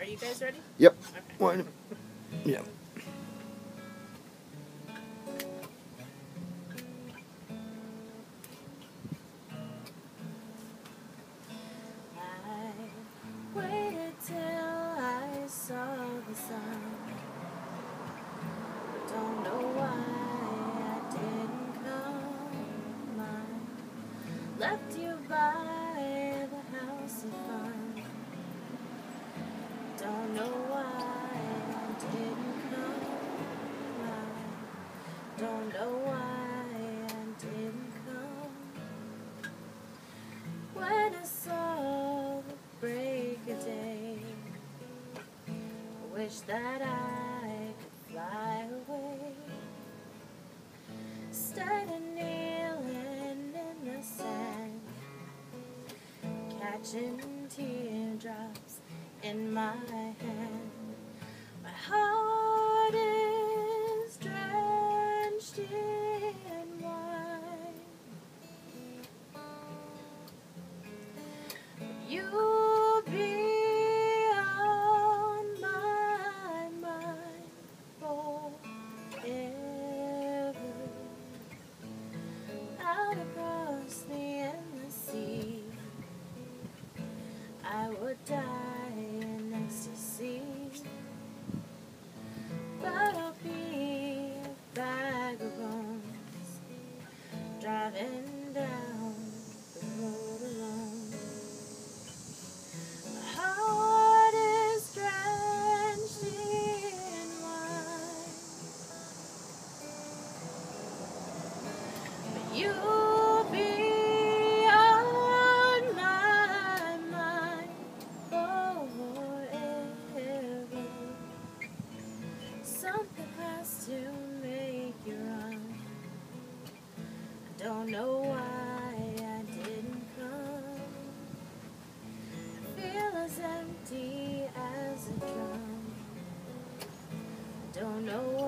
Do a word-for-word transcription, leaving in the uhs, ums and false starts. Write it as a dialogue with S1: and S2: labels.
S1: you guys ready?
S2: Yep.
S1: Okay.
S2: One. Yep.
S1: I waited till I saw the sun. Don't know why I didn't come. I left you by the house of fun. Don't know why I didn't come. I don't know why I didn't come. When I saw the break of day, I wish that I could fly away. Instead of kneeling in the sand, catching teardrops in my hand. My heart is drenched in wine. You'll be on my mind forever. Out across the endless sea, I would die in ecstasy, but I'll be a bag of bones, driving down the road alone. My heart is drenched in wine, but you'll be on my mind forever. Something has to make you run. I don't know why I didn't come. I feel as empty as a drum. I don't know why